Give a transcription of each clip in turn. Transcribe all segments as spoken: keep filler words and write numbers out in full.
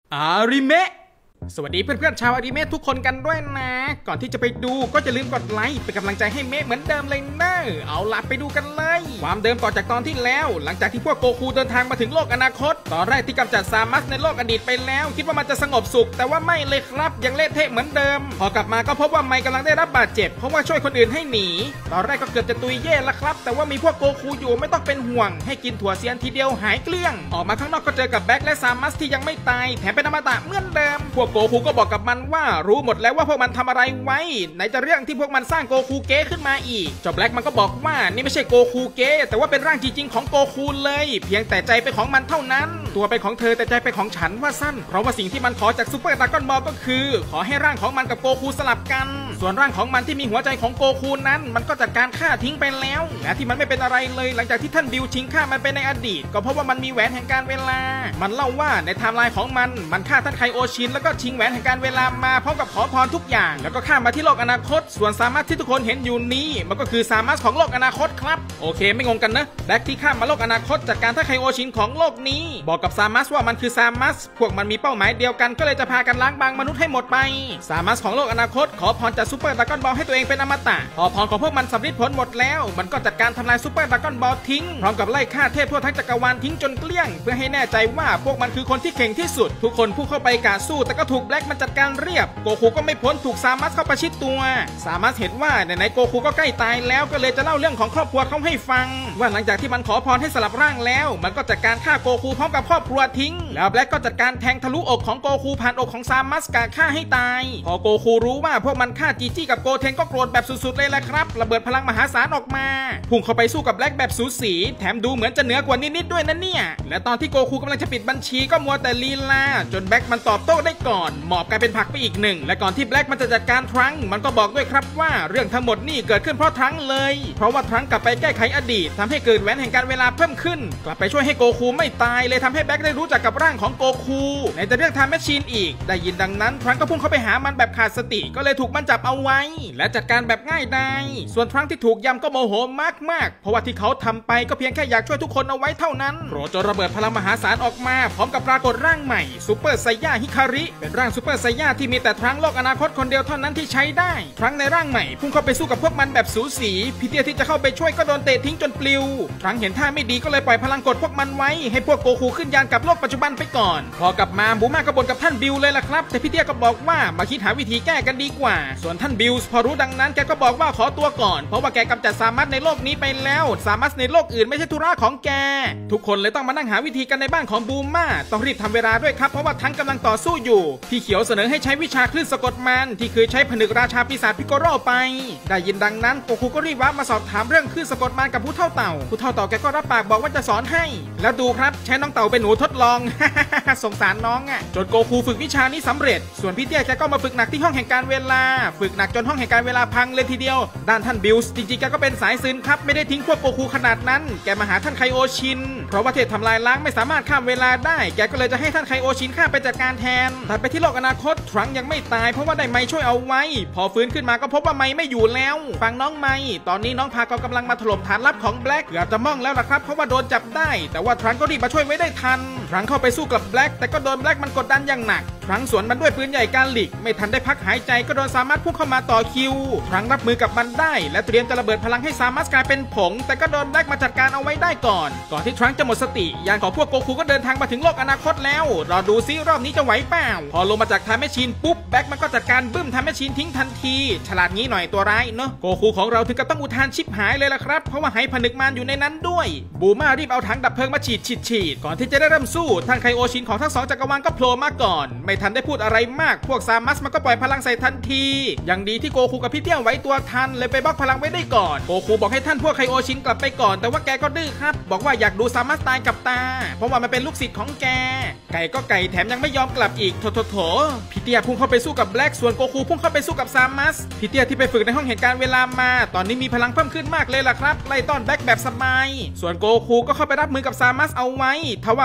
อาริเมะสวัสดีเพื่อนๆชาวอาริเมะทุกคนกันด้วยนะก่อนที่จะไปดูก็จะลืมกดไลค์เป็นกำลังใจให้เมะเหมือนเดิมเลยนะเอาล่ะไปดูกันเลยความเดิมต่อจากตอนที่แล้วหลังจากที่พวกโกคูเดินทางมาถึงโลกอนาคตตอนแรกที่กำจัดซามัสในโลกอดีตไปแล้วคิดว่ามันจะสงบสุขแต่ว่าไม่เลยครับยังเละเทะเหมือนเดิมพอกลับมาก็พบว่าไมค์กำลังได้รับบาดเจ็บเพราะว่าช่วยคนอื่นให้หนีตอนแรกก็เกือบจะตุยเย่ละครับแต่ว่ามีพวกโกคูอยู่ไม่ต้องเป็นห่วงให้กินถั่วเซียนทีเดียวหายเกลี้ยงออกมาข้างนอกก็เจอกับแบ็คและซามัสที่ยังไม่ตายแถมเป็นอมตะเหมือนเดิมพวกโกคูก็บอกกับมันว่ารู้หมดแล้วว่าพวกมันทำอะไรไว้ไหนจะเรื่องที่พวกมันสร้างโกคูเก้ขึ้นมาอีกเจ้าแบล็กมันก็บอกว่านี่ไม่ใช่โกคูเก้แต่ว่าเป็นร่างจริงๆของโกคูเลยเพียงแต่ใจเป็นของมันเท่านั้นตัวเป็นของเธอแต่ใจเป็นของฉันว่าสั้นเพราะว่าสิ่งที่มันขอจากซูเปอร์ดราก้อนบอลก็คือขอให้ร่างของมันกับโกคูสลับกันส่วนร่างของมันที่มีหัวใจของโกคูนั้นมันก็จัดการฆ่าทิ้งไปแล้วและที่มันไม่เป็นอะไรเลยหลังจากที่ท่านบิวชิงฆ่ามันไปในอดีตก็เพราะว่ามันมีแหวนแห่งการเวลามันเล่าว่าในไทม์ไลน์ของมันมันฆ่าท่านไคโอชินแล้วก็ชิงแหวนแห่งการเวลามาพร้อมกับขอพรทุกอย่างแล้วก็ข้ามมาที่โลกอนาคตส่วนซามัสที่ทุกคนเห็นอยู่นี้มันก็คือซามัสของโลกอนาคตครับโอเคไม่งงกันนะแบล็กที่ข้ามมาโลกอนาคตจัดการท่านไคโอชินของโลกนี้บอกกับซามัสว่ามันคือซามัสพวกมันมีเป้าหมายเดียวกันก็เลยจะพากันล้างบางมนุษย์ให้หมดไปซามัสของโลกอนาคตขอพรจากซูเปอร์ดราก้อนบอลให้ตัวเองเป็นอมตะพอพรของพวกมันสำเร็จผลหมดแล้วมันก็จัดการทำลายซูเปอร์ดราก้อนบอลทิ้งพร้อมกับไล่ฆ่าเทพทั่วทั้งจักรวาลทิ้งจนเกลี้ยงเพื่อให้แน่ใจว่าพวกมันคือคนที่เก่งที่สุดทุกคนผู้เข้าไปกะสู้แต่ก็ถูกแบล็กมันจัดการเรียบโกคูก็ไม่พ้นถูกซามัสเข้าประชิดตัวซามัสเห็นว่าไหนๆโกคูก็ใกล้ตายแล้วก็เลยจะเล่าเรื่องของครอบครัวเขาให้ฟังว่าหลังจากที่มันขอพรให้สลับร่างแล้วมันก็จัดการฆ่าโกคูพร้อมกับครอบครัวทิ้งแล้วแบล็กก็จัดการแทงทะลุอกของโกคูผ่านอกของซามัสกะฆ่าให้ตายพอโกคูรู้ว่าพวกมันฆ่าจีจี้กับโกเทนก็โกรธแบบสุดๆเลยแหละครับระเบิดพลังมหาศาลออกมาพุ่งเข้าไปสู้กับแบล็กแบบสูสีแถมดูเหมือนจะเหนือกว่านิดๆด้วยนะเนี่ยและตอนที่โกคูกำลังจะปิดบัญชีก็มัวแต่ลีลาจนแบล็กมันตอบโต้ได้ก่อนหมอบกลายเป็นผักไปอีกหนึ่งและก่อนที่แบล็กมันจะจัดการทรังมันก็บอกด้วยครับว่าเรื่องทั้งหมดนี่เกิดขึ้นเพราะทรังเลยเพราะว่าทรังกลับไปแก้ไขอดีตทำให้เกิดแหวนแห่งการเวลาเพิ่มขึ้นกลับไปช่วยให้โกคูไม่ตายเลยทำให้แบล็กได้รู้จักกับร่างของโกคูในแต่เรื่องไทม์แมชชีนอีกได้ยินดังนั้นทรังก็พุ่งเข้าไปหามันแบบขาดสติก็เลยถูกมันจับเอาไว้และจัดการแบบง่ายดายส่วนทรังที่ถูกยำก็โมโหมากๆเพราะว่าที่เขาทำไปก็เพียงแค่อยากช่วยทุกคนเอาไว้เท่านั้นโรจนระเบิดพลังมหาศาลออกมาพร้อมกับปรากฏร่างใหม่ซูเปอร์ไซย่าฮิคาริเป็นร่างซูเปอร์ไซย่าที่มีแต่ทรังโลกอนาคตคนเดียวเท่านั้นที่ใช้ได้ทรังในร่างใหม่พุ่งเข้าไปสู้กับพวกมันแบบสูสีพี่เตี้ยที่จะเข้าไปช่วยก็โดนเตะทิ้งจนปลิวทรังเห็นท่าไม่ดีก็เลยปล่อยพลังกดพวกมันไว้ให้พวกโกคูขึ้นยานกับโลกปัจจุบันไปก่อนพอกลับมาบูมาก็บ่นกับท่านบิลเลยล่ะครับแต่พี่เตี้ยก็บอกว่ามาคิดหาวิธีแก้กันดีกว่าส่วนท่านบิลพอรู้ดังนั้นแกก็บอกว่าขอตัวก่อนเพราะว่าแกกำจัดซามัสในโลกนี้ไปแล้วซามัสในโลกอื่นไม่ใช่ธุระของแกทุกคนเลยต้องมานั่งหาวิธีกันในบ้านของบูมาต้องรีบทำเวลาด้วยครับเพราะว่าทั้งกำลังต่อสู้อยู่พี่เขียวเสนอให้ใช้วิชาคลื่นสะกดมันที่เคยใช้ผนึกราชาปีศาจพิโกโร่ไปได้ยินดังนั้นโกคูก็รีบว้ามาสอบถามเรื่องคลื่นสะกดมันกับผู้เฒ่าเต่าผู้เฒ่าเต่าแกก็รับปากบอกว่าจะสอนให้แล้วดูครับใช้น้องเต่าเป็นหนูทดลอง สงสารน้องอ่ะจนโกคูฝึกวิชานี้สำเร็จส่วนพี่เตี้ยแกก็มาฝึกหนักที่ห้องแห่งการเวลาฝึกหนักจนห้องแห่งการเวลาพังเลยทีเดียวด้านท่านบิลส์จริงๆแกก็เป็นสายซึนครับไม่ได้ทิ้งพวกโกคูขนาดนั้นแกมาหาท่านไคโอชินเพราะว่าเทพทำลายล้างไม่สามารถข้ามเวลาได้แกก็เลยจะให้ท่านไคโอชินข้ามไปจัดการแทนแต่ไปที่โลกอนาคตทรังยังไม่ตายเพราะว่าได้ไมช่วยเอาไว้พอฟื้นขึ้นมาก็พบว่าไมไม่อยู่แล้วฟังน้องไมตอนนี้น้องพากอกำลังมาถล่มฐานลับของแบล็กเกือบจะม่องแล้วล่ะครับเพราะว่าโดนจับได้แต่ว่าทรังก็รีบมาช่วยไว้ได้ทันทรังเข้าไปสู้กับแบล็กแต่ก็โดนแบล็กมันกดดันอย่างหนักทรังสวนมันด้วยปืนใหญ่การหลีกไม่ทันได้พักหายใจก็โดนซามัสพุ่งเข้ามาต่อคิวทรังรับมือกับมันได้และเตรียมจะระเบิดพลังให้ซามัสกลายเป็นผงแต่ก็โดนแบล็กมาจัดการเอาไว้ได้ก่อนก่อนที่ทรังจะหมดสติยานของพวกโกคูก็เดินทางมาถึงโลกอนาคตแล้วรอดูซิรอบนี้จะไหวเปล่าพอลงมาจากไทม์แมชชีนปุ๊บแบล็กมันก็จัดการบึ้มไทม์แมชชีนทิ้งทันทีฉลาดงี้หน่อยตัวร้ายเนอะโกคูของเราถึงกับต้องอุทานชิบหายเลยล่ะครับเพราะว่าไหผนึกมันอยู่ในนั้นด้วยบูมารีบเอาถังดับเพลิงมาฉีดฉีดฉีดก่อนที่จะได้เริ่มสู้ท่านไคโอชินของทั้งสองจักรวาลก็โผล่มาก่อนไม่ทันได้พูดอะไรมากพวกซามัสมันก็ปล่อยพลังใส่ทันทีอย่างดีที่โกคูกับพี่เตี้ยไว้ตัวทันเลยไปบล็อกพลังไว้ได้ก่อนโกคูบอกให้ท่านพวกไคโอชินกลับไปก่อนแต่ว่าแกก็ดื้อครับบอกว่าอยากดูซามัสตายกับตาเพราะว่ามันเป็นลูกศิษย์ของแกไก่ก็ไก่แถมยังไม่ยอมกลับอีกโถโถโถพี่เตี้ยพุ่งเข้าไปสู้กับแบล็กส่วนโกคูพุ่งเข้าไปสู้กับซามัสพี่เตี้ยที่ไปฝึกในห้องแห่งการเวลามาตอนนี้มีพลังเพิ่มขึ้นมากเลยล่ะครับไล่ต้อนแบล็กแบบสบายส่วนโกคูก็เข้าไปรับมือกับซามัสเอาไว้ทว่ารายนี้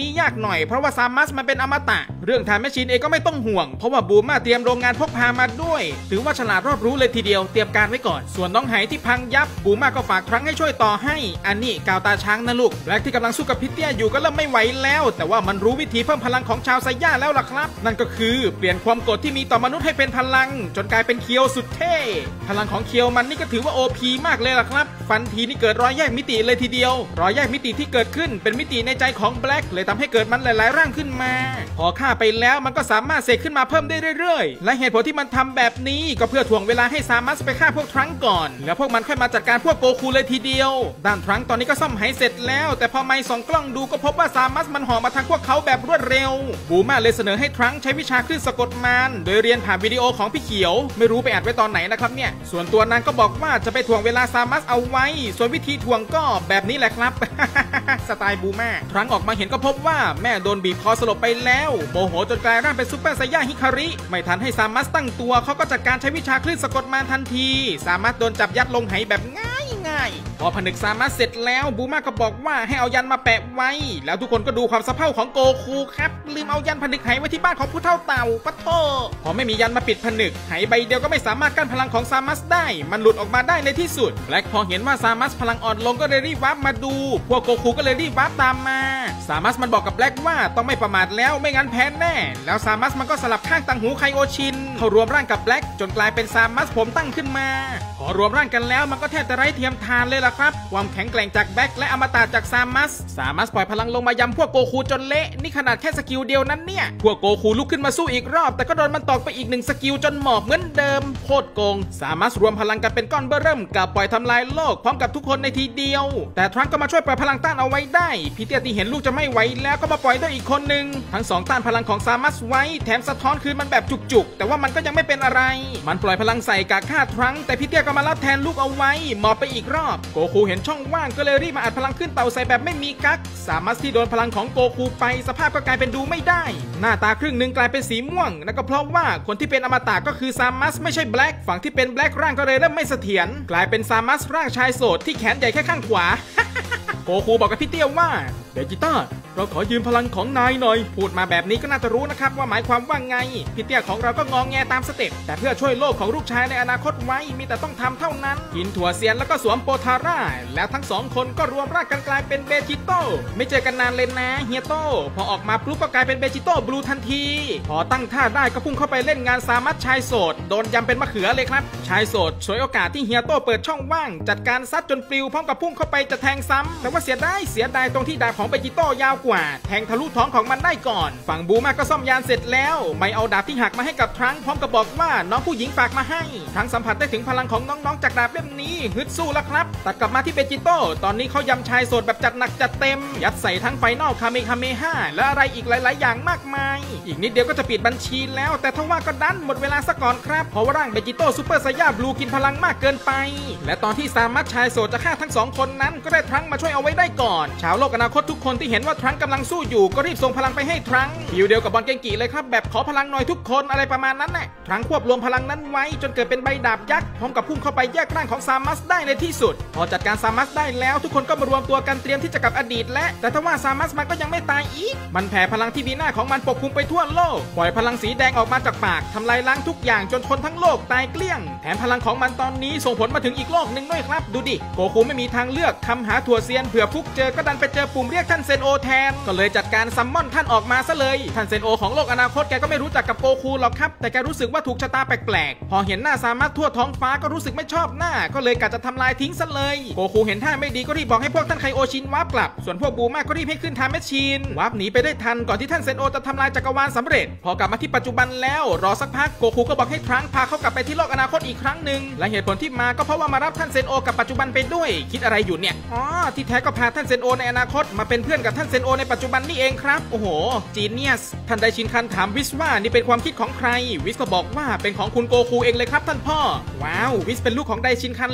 นี้ยากหน่อยเพราะว่าซามัสมันเป็นอมตะเรื่องไทม์แมชชีนเองก็ไม่ต้องห่วงเพราะว่าบูมาเตรียมโรงงานพกพามาด้วยถือว่าฉลาดรอบรู้เลยทีเดียวเตรียมการไว้ก่อนส่วนน้องไหที่พังยับบูมาก็ฝากทรั้งให้ช่วยต่อให้อันนี้กาวตาช้างนะลูกแบล็กที่กำลังสู้กับพิเตียอยู่ก็เริ่มไม่ไหวแล้วแต่ว่ามันรู้วิธีเพิ่มพลังของชาวไซย่าแล้วล่ะครับนั่นก็คือเปลี่ยนความโกรธที่มีต่อมนุษย์ให้เป็นพลังจนกลายเป็นเคียวสุดเท่พลังของเคียวมันนี่ก็ถือว่า โอ พี มากเลยล่ะครับฟันทีนี่เกิดรอยแยกมิติเลยทีเดียวรอยแยกมิติที่เกิดขึ้นเป็นมิติในใจของแบล็กเลยทำให้เกิดมันหลายๆร่างขึ้นมาพอฆ่าไปแล้วมันก็สามารถเสกขึ้นมาเพิ่มได้เรื่อยๆและเหตุผลที่มันทำแบบนี้ก็เพื่อถ่วงเวลาให้ซามัสไปฆ่าพวกทรังก่อนแล้วพวกมันค่อยมาจัดการพวกโกคูเลยทีเดียวด้านทรังตอนนี้ก็ซ่อมไหเสร็จแล้วแต่พอไมค์ส่องกล้องดูก็พบว่าซามัสมันห่อมาทางพวกเขาแบบรวดเร็วบูมาเลยเสนอให้ทรังใช้วิชาคลื่นสะกดมารโดยเรียนผ่านวิดีโอของพี่เขียวไม่รู้ไปอัดไว้ตอนไหนนะครับเนี่ยส่วนตัวนางก็บอกว่าจะไปถ่วงเวลาซามัสเอาไว้ส่วนวิธีถ่วงก็แบบนี้แหละครับ สไตล์บูมาทรังออกมาเห็นก็พบว่าแม่โดนบีบคอสลบไปแล้วโมโหจนกลายร่างเป็นซุปเปอร์ไซย่าฮิคาริไม่ทันให้ซามัสตั้งตัวเขาก็จัดการใช้วิชาคลื่นสะกดมารทันทีซามัสโดนจับยัดลงไหแบบง่ายง่ายพอผนึกซามัสเสร็จแล้วบูมาก็บอกว่าให้เอายันมาแปะไว้แล้วทุกคนก็ดูความสะเพร่าของโกคูครับลืมเอายันผนึกไหไว้ที่บ้านของผู้เฒ่าเต่าปะโถพอไม่มียันมาปิดผนึกไหใบเดียวก็ไม่สามารถกั้นพลังของซามัสได้มันหลุดออกมาได้ในที่สุดแบล็คพอเห็นว่าซามัสพลังอ่อนลงก็เลยรีบวับมาดูพวกโกคูก็เลยรีบวับตามมาซามัสมันบอกกับแบล็คว่าต้องไม่ประมาทแล้วไม่งั้นแพ้แน่แล้วซามัสมันก็สลับข้างต่างหูไคโอชินเข้ารวมร่างกับแบล็คจนกลายเป็นซามัสผมตั้งขึ้นมาพอรวมร่างกันแล้วมันก็แทบจะไร้เทียมทานเลยล่ะครับความแข็งแกร่งจากแบล็คและอมตะจากซามัสซามัสปล่อยพลังลงมายำพวกโกคูจนเละนี่ขนาดแค่สกิลเดียวนั้นเนี่ยพวกโกคูลุกขึ้นมาสู้อีกรอบแต่ก็โดนมันตอกไปอีกหนึ่งสกิลจนหมอบเหมือนเดิมโคตรโกงซามัสรวมพลังกันเป็นก้อนเบ้อเริ่มกับปล่อยทำลายโลกพร้อมกับทุกคนในทีเดียวแต่ทรังก็มาช่วยปล่อยพลังต้านเอาไว้ได้พี่เตี้ยที่เห็นลูกจะไม่ไหวแล้วก็มาปล่อยด้วยอีกคนหนึ่งทั้งสองต้านพลังของซามัสไว้แถมสะท้อนคืนมันแบบจุกๆแต่ว่ามันก็ยังไม่เป็นอะไรมันปล่อยพลังใส่กาฆ่าทรังแต่พี่เตี้ยก็มารับแทนลูกเอาไว้หมอบไปอีกรอบโกคูเห็นช่องว่างก็เลยรีบมาอัดพลังขึ้นเต่าใส่แบบไม่มีกั๊กซามัสที่โดนพลังของโกคูไปสภาพก็กลายเป็นดูไม่ได้หน้าตาครึ่งหนึ่งกลายเป็นสีม่วงนั่นก็เพราะว่าคนที่เป็นอมตะก็คือซามัสไม่ใช่แบล็คฝั่งที่เป็นแบล็คร่างก็เลยเริ่มไม่เสถียรกลายเป็นซามัสร่างชายโสดที่แขนใหญ่แค่ข้างขวา โกคูบอกกับพี่เตี้ยว่าเบจิต้าเราขอยืมพลังของนายหน่อยพูดมาแบบนี้ก็น่าจะรู้นะครับว่าหมายความว่าไงพี่เตี้ยของเราก็งองแงตามสเต็ปแต่เพื่อช่วยโลกของลูกชายในอนาคตไว้มีแต่ต้องทำเท่านั้นกินถั่วเซียนแล้วก็สวมโปทาร่าแล้วทั้งสองคนก็รวมร่างกันกลายเป็นเบจิโต้ไม่เจอกันนานเลยนะเฮียโต้พอออกมาปุ๊บก็กลายเป็นเบจิโต้บลูทันทีพอตั้งท่าได้ก็พุ่งเข้าไปเล่นงานซามัสชายโสดโดนยำเป็นมะเขือเลยครับชายโสดฉวยโอกาสที่เฮียโต้เปิดช่องว่างจัดการซัดจนปลิวพร้อมกับพุ่งเข้าไปจะแทงซ้ำแต่ว่าเสียดายเสียดายตรงที่ดาบของเบจิโต้ยาวกว่าแทงทะลุท้องของมันได้ก่อนฝั่งบูมาก็ซ่อมยานเสร็จแล้วไม่เอาดาบที่หักมาให้กับทรังพร้อมกับบอกว่าน้องผู้หญิงฝากมาให้ทรังสัมผัสได้ถึงพลังของน้องๆจากดาบเล่มนี้ฮึดสู้แล้วครับตัดกลับมาที่เบจิโต้ตอนนี้เขายำชายโสดแบบจัดหนักจัดเต็มยัดใส่ทั้งไฟนอลคาเมคาเมห้าและอะไรอีกหลายๆอย่างมากมายอีกนิดเดียวก็จะปิดบัญชีแล้วแต่ทว่าก็ดันหมดเวลาซะก่อนครับเพราะว่าร่างเบจิโต้ซูเปอร์ไซย่าบลูกินพลังมากเกินไปและตอนที่ซามัสชายโสดจะฆ่าทั้งสองคนนั้นก็ได้ทรังมาช่วยเอาไว้ได้ก่อนชาวโลกอนาคตทุกคนที่เห็นว่าทรังกำลังสู้อยู่ก็รีบส่งพลังไปให้ทรังฟิวเดียวกับบอลเกงกิเลยครับแบบขอพลังหน่อยทุกคนอะไรประมาณนั้นแหละทรังควบรวมพลังนั้นไว้จนเกิดเป็นใบดาบยักษ์พร้อมกับพุ่งเข้าไปแยกร่างของซามัสได้ในที่สุดพอจัดการซามัสได้แล้วทุกคนก็มารวมตัวกันเตรียมที่จะกลับอดีตและแต่ถ้าว่าซามัสมันก็ยังไม่ตายอีกมันแผ่พลังที่มีหน้าของมันปกคลุมไปทั่วโลกปล่อยพลังสีแดงออกมาจากปากทำลายล้างทุกอย่างจนคนทั้งโลกตายเกลี้ยงแถมพลังของมันตอนนี้ส่งผลมาถึงอีกโลกหนึ่งด้วยครับดูดิโกคูไม่มีทางเลือกคำหาถั่วเซียนเผื่อฟุกเจอก็ดันไปเจอปุ่มเรียกท่านเซนโอแทนก็เลยจัดการซัมมอนท่านออกมาซะเลยท่านเซนโอของโลกอนาคตแกก็ไม่รู้จักกับโกคูหรอกครับแต่แกรู้สึกว่าถูกชะตาแปลกๆพอเห็นหน้าซามัสทั่วท้องฟ้าก็รู้สึกไม่ชอบหน้าก็เลยกะจะทำลายทิ้งซะเลยโกคูเห็นท่าไม่ดีก็รีบบอกให้พวกท่านไคโอชินวาร์ปกลับส่วนพวกบูมาก็รีบให้ขึ้นไทม์แมชชีนวาร์ปหนีไปได้ทันก่อนที่ท่านเซนโอจะทำลายจักรวาลสำเร็จพอกลับมาที่ปัจจุบันแล้วรอสักพักโกคูก็บอกให้ทรังพาเขากลับไปที่โลกอนาคตอีกครั้งหนึ่งและเหตุผลที่มาก็เพราะว่ามารับท่านเซนโอกับปัจจุบันไปด้วยคิดอะไรอยู่เนี่ยอ๋อที่แท้ก็พาท่านเซนโอในอนาคตมาเป็นเพื่อนกับท่านเซนโอในปัจจุบันนี่เองครับโอ้โหจีเนียสท่านไดชินคันถามวิสว่านี่เป็นความคิดของใครวิสก็บอกว่าเป็นของคุณโกคูเองเลยครับท่านพ่อว้าววิสเป็นลูกของไดชินคันเหรอครับเนี่ย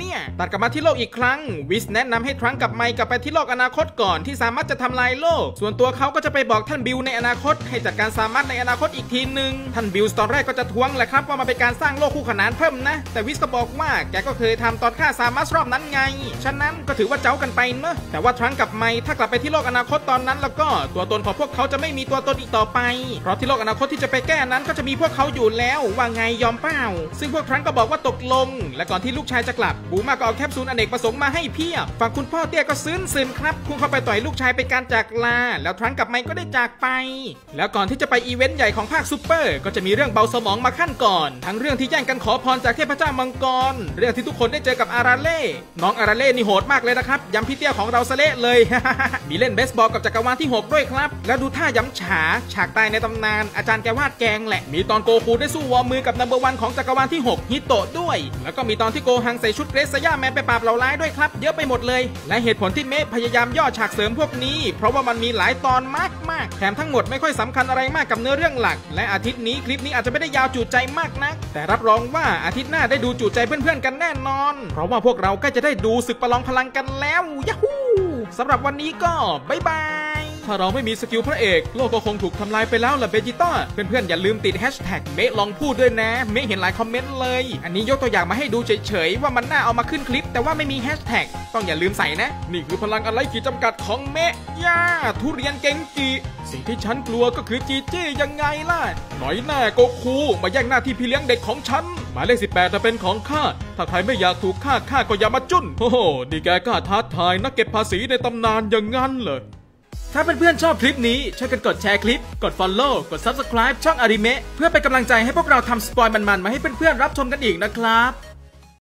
เนี่ยตัดกลับมาที่โลกอีกครั้งวิสแนะนำให้ทรังกับไมค์กลับไปที่โลกอนาคตก่อนที่ซามัสจะทำลายโลกส่วนตัวเขาก็จะไปบอกท่านบิลในอนาคตให้จัดการซามัสในอนาคตอีกทีหนึ่งท่านบิลตอนแรกก็จะท้วงแหละครับว่ามันเป็นการสร้างโลกคู่ขนานเพิ่มนะแต่วิสก็บอกว่าแกก็เคยทำตอนฆ่าซามัสรอบนั้นไงฉะนั้นก็ถือว่าเจ้ากันไปเนอะแต่ว่าทรังกับไมค์ถ้ากลับไปที่โลกอนาคตตอนนั้นแล้วก็ตัวตนของพวกเขาจะไม่มีตัวตนอีกต่อไปเพราะที่โลกอนาคตที่จะไปแก้นั้นก็จะมีพวกเขาอยู่แล้วว่าไงยอมเปล่าซึ่งพวกทรังก็บอกว่าตกลงและก่อนที่ลูกชายจะกลับบูมาก็เอาแคปซูลอเนกประสงค์มาให้เพียบฝั่งคุณพ่อเตี้ยก็ซึ้นซึนครับพุ่งเข้าไปต่อยลูกชายเป็นการจากลาแล้วทรังกับไมค์ก็ได้จากไปแล้วก่อนที่จะไปอีเวนต์ใหญ่ของภาคซูเปอร์ก็จะมีเรื่องเบาสมองมาขั้นก่อนทั้งเรื่องที่แย่งกันขอพรจากเทพเจ้ามังกรเรื่องที่ทุกคนได้เจอกับอาราเล่น้องอาราเล่นี่โหดมากเลยนะครับยำพี่เตี้ยของเราซะเละเลย มีเล่นเบสบอลกับจักรวาลที่หกด้วยครับแล้วดูท่าย้ำฉาฉากตายในตำนานอาจารย์แกวาดแกงแหละมีตอนโกคูได้สู้วอร์มือกับนัมเบอร์วันของจักรวาลที่หกฮิโตะด้วยแล้วก็มีตอนที่โกฮังใส่ชุดเกรซย่าแมนไปปราบเหล่าร้ายด้วยครับเยอะไปหมดเลยและเหตุผลที่เมะพยายามย่อฉากเสริมพวกนี้เพราะว่ามันมีหลายตอนมากๆแถมทั้งหมดไม่ค่อยสำคัญอะไรมากกับเนื้อเรื่องหลักและอาทิตย์นี้คลิปนี้อาจจะไม่ได้ยาวจุใจมากนักแต่รับรองว่าอาทิตย์หน้าได้ดูจุใจเพื่อนๆกันแน่นอนเพราะว่าพวกเราใกล้จะได้ดูศึกประลองพลังกันแล้วยะฮูสำหรับวันนี้ก็บ๊ายบายถ้าเราไม่มีสกิลพระเอกโลกก็คงถูกทำลายไปแล้วล่ะเบจิต้าเพื่อนๆอย่าลืมติดแฮชแท็กเมะลองพูดด้วยนะเมะเห็นหลายคอมเมนต์เลยอันนี้ยกตัวอย่างมาให้ดูเฉยๆว่ามันน่าเอามาขึ้นคลิปแต่ว่าไม่มีแฮชแท็กต้องอย่าลืมใส่นะนี่คือพลังอะไรขีดจำกัดของเมะย่าทุเรียนเก่งจีสิ่งที่ฉันกลัวก็คือจีจี้ยังไงล่ะหน่อยแน่โกคูมาแย่งหน้าที่พี่เลี้ยงเด็กของฉันหมายเลขสิบแปดจะเป็นของข้าถ้าใครไม่อยากถูกฆ่าข้าก็อย่ามาจุ้นโอ้โหนี่แกกล้าท้าทายนักเก็บภาษีในตำนานอย่างงั้นเลยถ้าเพื่อนๆชอบคลิปนี้ช่วยกันกดแชร์คลิปกด Follow กด Subscribe ช่องอาริเมะเพื่อเป็นกำลังใจให้พวกเราทำสปอยล์มันๆมาให้เพื่อนๆรับชมกันอีกนะครับ